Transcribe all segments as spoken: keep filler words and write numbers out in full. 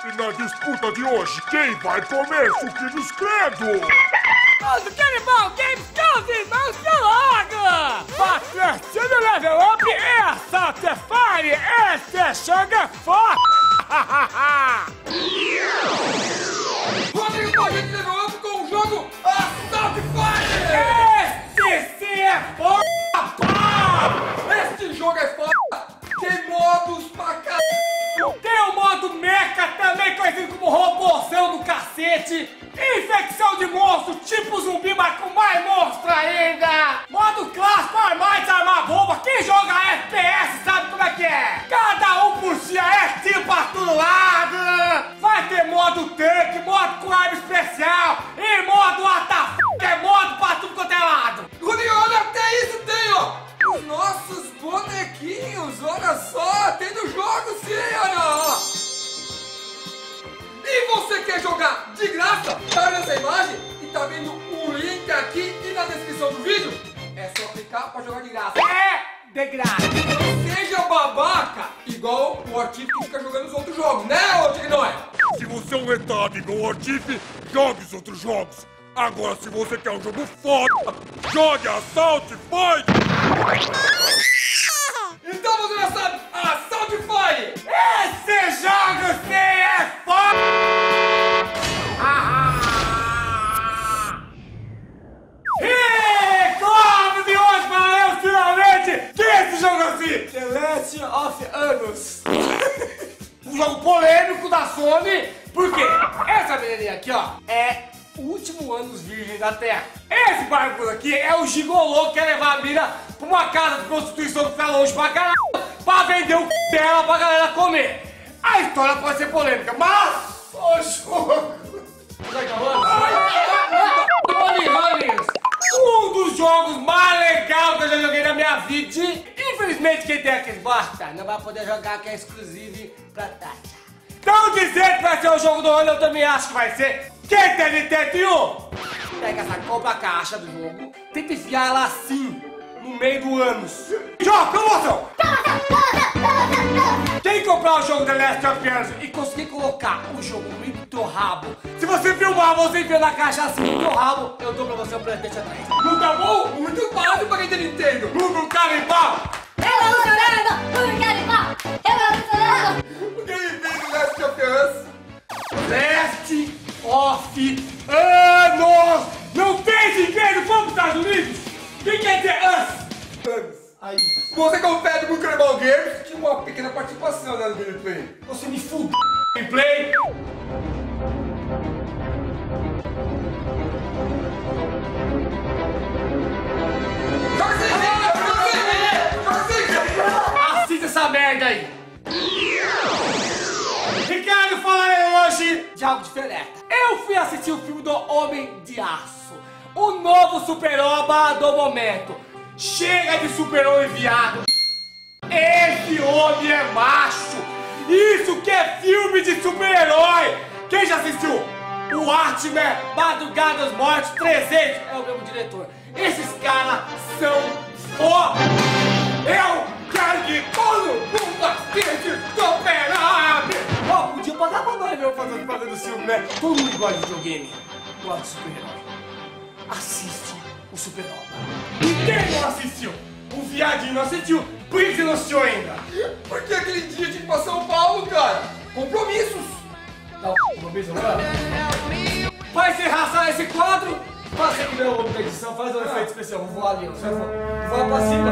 E na disputa de hoje, quem vai comer suquinhos credo? Os Cannibal Games com os irmãos Geloga! Patrocínio Level Up é Assault Fire, esse é Changa Forte! Rodrigo com a gente Level Up com o jogo Assault Fire! Esse sim é foda! Este jogo é foda! Tem modos pra caralho! Tem o modo Mecha, também conhecido como Roboção do Cacete! Infecção de monstro, tipo zumbi, mas com mais monstro ainda! Modo clássico, armar e desarmar bomba. Quem joga F P S sabe como é que é! Cada um por si, é tiro pra todo lado! Vai ter modo tanque, modo com arma especial e modo A T A F, que é modo pra tudo quanto é lado! Rodrigo, olha, até isso tem, ó! Os nossos bonequinhos, olha só! Tem no jogo sim, olha, ó! E você quer jogar de graça? Tá nessa imagem? E tá vendo o link aqui e na descrição do vídeo? É só clicar pra jogar de graça. É de graça! Não seja babaca, igual o Artif que fica jogando os outros jogos, né, ô Tignói? Se você é um retado igual o Artif, jogue os outros jogos. Agora, se você quer um jogo foda, jogue Assault Fire! Então você já sabe, Assault Fire! Esse jogo sim é foda! E como de hoje valeu finalmente que esse jogo assim? The Last of Us. Um jogo polêmico da Sony, porque essa menininha aqui, ó, é o último anos virgem da Terra. Esse barbudo aqui é o gigolô que quer levar a mina pra uma casa de prostituição que fica longe pra caralho, pra vender o c dela pra galera comer. A história pode ser polêmica, mas o jogo... Um dos jogos mais legais que eu já joguei na minha vida. Infelizmente quem tem aqueles bosta não vai poder jogar, que é exclusivo pra Tata. Estão dizendo que vai ser o jogo do ano, eu também acho que vai ser. Quem tem Nintendo um? Pega essa, compra a caixa do jogo, tenta enfiar ela assim, no meio do ânus. Joga, promoção! Quem comprar o jogo The Last of Us e conseguir colocar o jogo no meio do teu rabo, se você filmar, você enfia na caixa assim no teu rabo, eu dou pra você um presente atrás. Não tá bom? Muito fácil pra quem tem Nintendo. Google Canibal! Eu amo chorando! Por Canibal! Eu amo chorando! O que ele fez no Last of Us? Last of Anos! Não tem dinheiro, vamos para os Estados Unidos! O que quer dizer us? Anos. Aí. Você confere no Cannibal Games tinha uma pequena participação né, no gameplay. Você me fude, gameplay! Joga sem vida! Joga sem vida! Joga sem vida! Assista essa merda aí! Ricardo falando hoje de algo diferente. Eu fui assistir o filme do Homem de Aço, o novo super-oba do momento. Chega de super-homem viado. Esse homem é macho. Isso que é filme de super-herói. Quem já assistiu? O Artman, Madrugadas Mortes trezentos, é o mesmo diretor. Esses caras são foda. Eu quero que todo mundo assiste super-homem. Ó, podia pagar pra nós mesmo fazendo, fazendo filme, né? Todo mundo gosta de videogame, gosta de super-herói. Assiste o super-homem. E quem não assistiu? O viadinho não assistiu. Por que você não assistiu ainda? Porque aquele dia tinha que ir pra São Paulo, cara. Compromissos. Dá um compromisso, cara. Vai encerrar só esse quadro. Passa aqui meu homem da edição, faz um efeito especial. Vou voar ali, ó. Voar pra cima.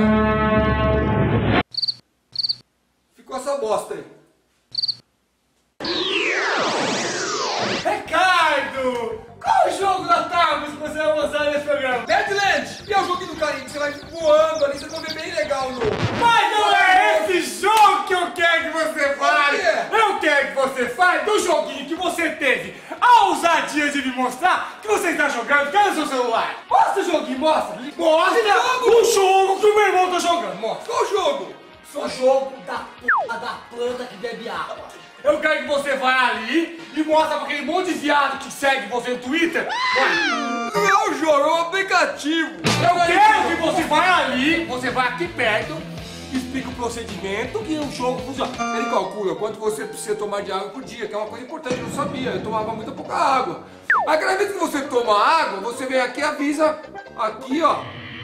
Ficou essa bosta aí. Ricardo! Qual o jogo da Targus que você vai mostrar nesse programa? Deadland! Que é o joguinho do carinho que você vai voando ali, vocês vão ver bem legal no... Mas não é esse jogo que eu quero que você fale! Por quê? Eu quero que você fale do joguinho que você teve a ousadia de me mostrar que você está jogando. Cadê o seu celular? Mostra o joguinho, mostra! Mostra jogo? o jogo que o meu irmão tá jogando! Mostra! Qual jogo? O jogo da porra da planta que bebe água. Eu quero que você vá ali e mostre pra aquele monte de viado que segue você no Twitter. Vai. Não é um jogo, é um aplicativo. Eu quero que você vá ali, você vai aqui perto explica o procedimento e o jogo funciona. Ele calcula quanto você precisa tomar de água por dia, que é uma coisa importante, eu não sabia. Eu tomava muita pouca água. Mas cada vez que você toma água, você vem aqui e avisa aqui, ó.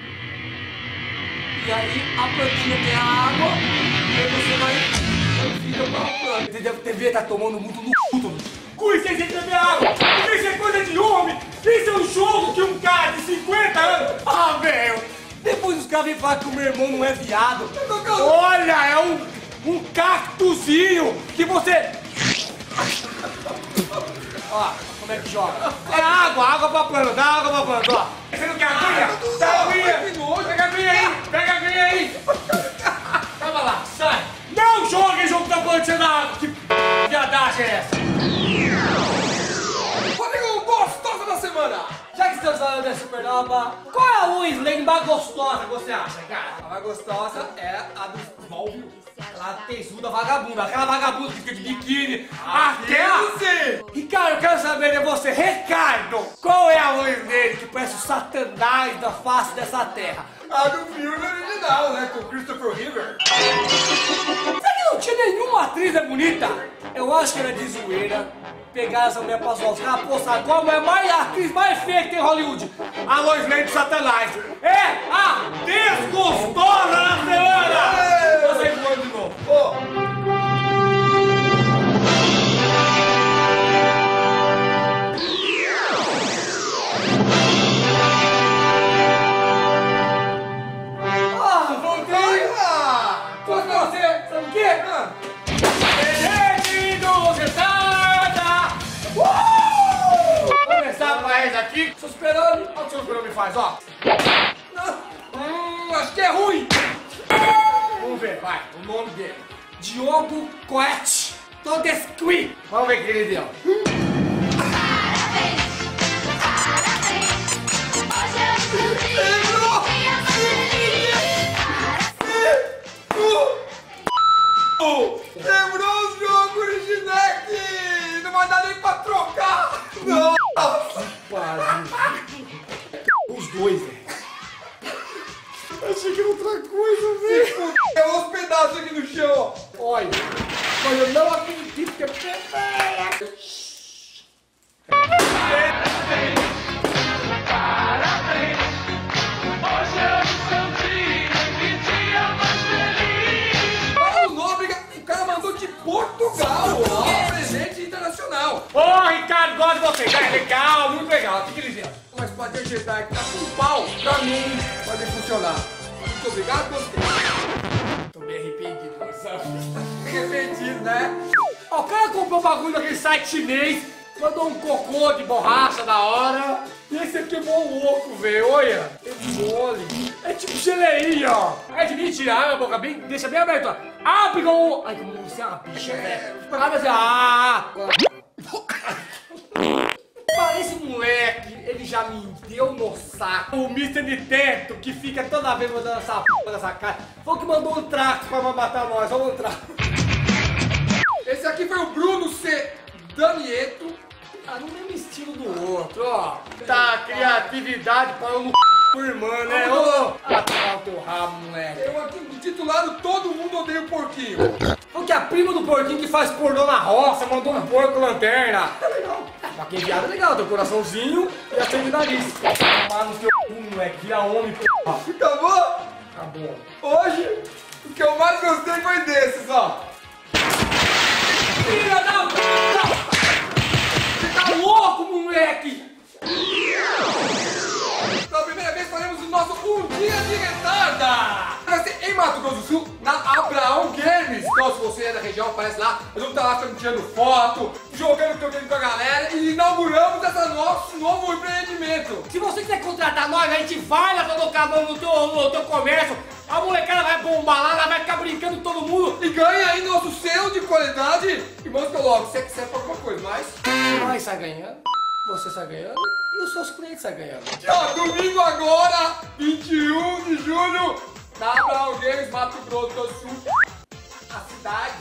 E aí a plantinha tem a água e aí você vai e fica com a planta. Você deve ter tá tomando muito no c... Com isso aí, você beber água! Isso é coisa de homem! Isso é um jogo que um cara de cinquenta anos... Ah, velho! Depois os caras vêm falar que o meu irmão não é viado. Olha, é um, um cactuzinho que você... Ó, como é que joga? É água, água pra planta, dá água pra planta, ó. Você não quer aguinha? Dá a aguinha! Pega a aguinha aí! Pega a aguinha aí! Calma lá, sai! Não joga jogo da planta na água! Que viadagem é essa? Rodrigo, gostosa da semana! Já que estamos falando da Supernova, qual é a luz lane mais gostosa que você acha, cara? A mais gostosa é a do Smallville. Aquela tesuda vagabunda, aquela vagabunda que fica de biquíni, aquela... Sim! Ricardo, eu quero saber de você, Ricardo, qual é a luz dele que parece o satanás da face dessa terra? A do filme original, né? Com Christopher River. Será que não tinha nenhuma atriz bonita? Eu acho que era de zoeira. Pegar essa mulher pra zoar os caras, postar qual a mulher mais, a atriz mais feia que tem em Hollywood. A Lois Lane de Satanás. É a desgostosa da semana! Você foi de novo. Ô! Ah, voltei! Ah! Foi você, sabe o quê? Ah. Vou começar pra esse aqui. Seu Super-Homem, olha o que o seu Super-Homem faz, ó. Hum, acho que é ruim. Vamos ver, vai, o nome dele. Diogo Coete Todesqui. Vamos ver o que ele deu. Quebrou o jogo original aqui! Não vai dar nem pra trocar! Nossa! Os dois, velho. Achei que era outra coisa, velho! É uns pedaços aqui no chão, ó! Olha, mas eu não acredito que é perfeito. Paulo Nóbrega, o cara mandou de Portugal, ó! Presente internacional! Ô, oh, Ricardo, gosto de vocês. É legal, muito legal. O que, que eles deu? Mas pode ajeitar aqui, tá com pau pra mim fazer funcionar. Muito obrigado, gostei. Tô bem arrependido, sabe? Arrependido, né? Ó, o cara comprou um bagulho daquele site chinês, mandou um cocô de borracha da hora. E esse aqui é mó louco, velho. Olha, é mole. É tipo geleinha, ó. É de mentira, abre a boca bem, deixa bem aberto, ó. Abre como... Ai, como você é uma bicha, velho. Abre assim, ah. Para esse moleque, ele já me deu no saco. O mister Nintendo, que fica toda vez mandando essa p*** dessa cara, foi o que mandou um trato pra matar nós. Vamos um trato. Esse aqui foi o Bruno C. Danieto. Ah, no mesmo estilo do outro, ó. Tá, criatividade para um por irmã, né? Ô, atrás o teu rabo, moleque. Eu aqui titulado Todo Mundo Odeia o Porquinho. Foi que a prima do porquinho que faz pornô na roça mandou um porco lanterna. Tá legal. Pra quem viado é legal, teu coraçãozinho e a sangue nariz. Tomar no teu cu, moleque, vira homem, porra. Acabou? Acabou. Hoje, o que eu mais gostei foi desses, ó. Filha da puta! Você tá louco, moleque? Pela primeira vez faremos o nosso Um Dia de Retarda! Vai ser em Mato Grosso do Sul, na Abraão Games. Então, se você é da região, aparece lá. Nós vamos estar lá tirando foto, jogando videogame com a galera e inauguramos esse nosso novo empreendimento. Se você quiser contratar nós, a gente vai lá colocar a mão no teu, no teu comércio. A molecada vai bombar lá, ela vai ficar brincando com todo mundo. E ganha aí nosso selo de qualidade. E manda logo, se você quiser por alguma coisa, mas... Nós sai ganhando, você sai ganhando e os seus clientes sai ganhando. Tchau, domingo agora, vinte e um de julho, na Abraão Games, Mato Grosso do Sul, a cidade.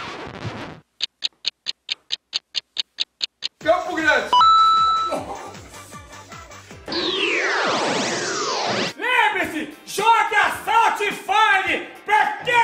Campo Grande. Lembre-se, jogue a Salt Fire pra quem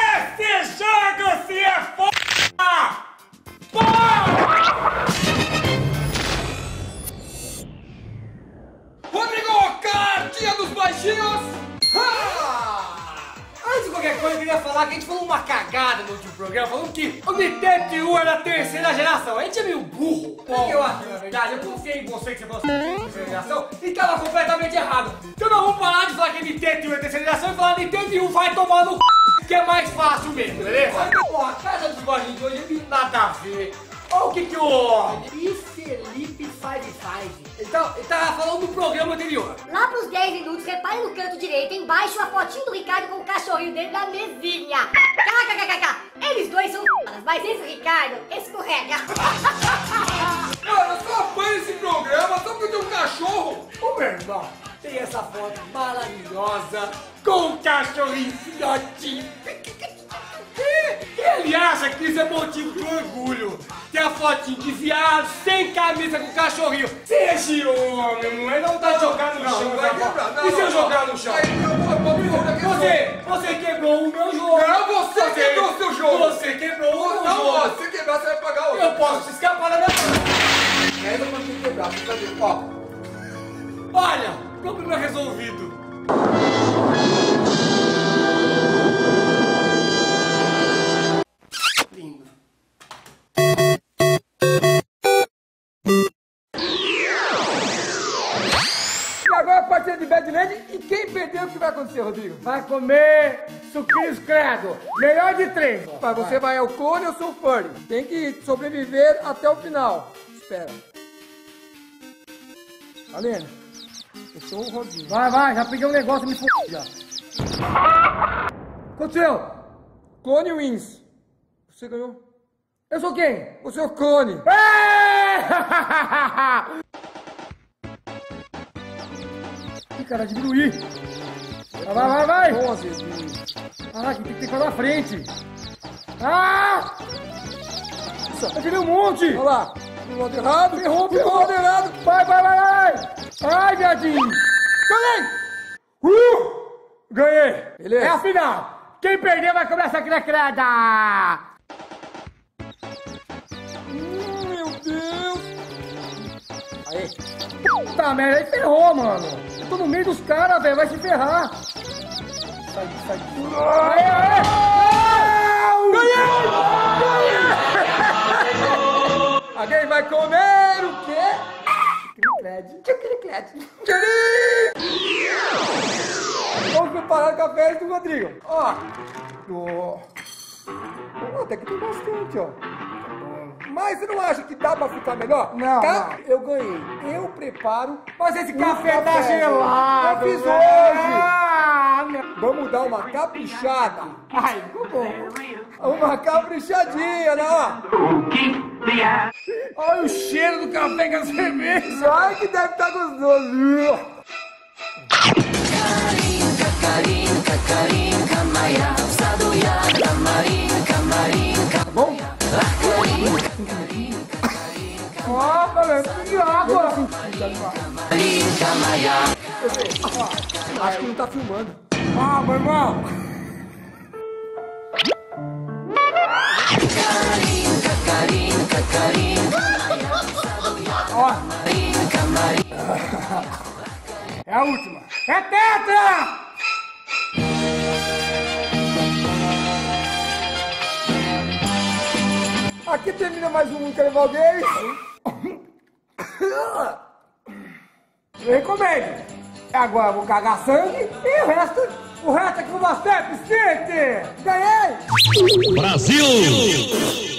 ia falar que a gente falou uma cagada no último programa, falando que o Nintendo Wii U é da terceira geração. A gente é meio burro. Porque eu acho, na verdade, eu confiei em você que você falou assim, terceira geração, e tava completamente errado. Então nós vamos parar de falar que Nintendo Wii U é terceira geração e falar que Nintendo Wii U vai tomar no c... que é mais fácil mesmo, beleza? Pô, a casa dos gordinhos de hoje não nada a ver. Olha o que que o... E Felipe Five Five. Então, ele tava falando do programa anterior. Lá pros dez minutos, repare no canto direito, embaixo, a fotinho do Ricardo com o cachorrinho dele na mesinha. Kkkk. Eles dois são f***, mas esse Ricardo escorrega. Mano, eu sou fã desse programa só porque tem um cachorro. Ô, meu irmão, tem essa foto maravilhosa com o cachorrinho filhotinho. E ele acha que isso é motivo de orgulho. Tem a fotinho de viado, sem camisa, com cachorrinho. Seja homem, não é não tá jogando no chão. vai quebrar, não, E se eu não, jogar não. no chão? Aí, eu vou- eu vou me jogar aqui no Você, você quebrou o meu jogo. Não, você quebrou o seu jogo. Você quebrou o meu Não, jogo. ó, se quebrar, você vai pagar outro. Eu posso te escapar da minha mão. Essa eu consigo quebrar, você vai ver. Ó, Olha, problema resolvido. Lindo. e agora a partida de Badland. E quem perdeu, o que vai acontecer, Rodrigo? Vai comer sucrilhos credo. Melhor de três. Mas você vai ao clone ou sou furry? Tem que sobreviver até o final. Espera. Valendo. Eu sou o Rodrigo. Vai, vai, já peguei um negócio e me f*** já. Aconteceu? Clone wins. Você ganhou. Eu sou quem? Você é o clone. Ih, cara, diminuir. Vai, vai, vai, vai. onze. Ah, aqui tem que ter lá na frente. Ah! Eu virei um monte. Olha lá. Do lado errado. Ferrou, ferrou. Do lado errado. Vai, vai, vai, vai. Ai, viadinho. Ganhei. Uh! Ganhei. Beleza. É a final. Quem perder vai comer essa crecreda. Hum, meu Deus. Aí. Puta merda, aí ferrou, mano. Eu tô no meio dos caras, velho. Vai se ferrar. Sai, sai. Aê, aê. Ganhei! Alguém vai comer o quê? Cricled. Vamos preparar o café do Rodrigo. Ó. Ó. Ó, até que tem bastante, ó. Mas você não acha que dá pra ficar melhor? Não, Ca- não. Eu ganhei. Eu preparo. Mas esse um café tá gelado. Eu fiz velho. hoje. Ah, meu... Vamos dar uma caprichada. Ai, ficou bom. Uma caprichadinha, né? Ó. Olha o cheiro do café com a cerveja. Ai, que deve estar gostoso. Tá bom? Ó, galera, de água. Acho que não tá filmando. Ah, meu irmão. Ó. É a última. É tetra! Aqui termina mais um Carnaval Games. Eu recomendo. Agora eu vou cagar sangue e o resto, o resto é com você, Piscite! Ganhei! Brasil!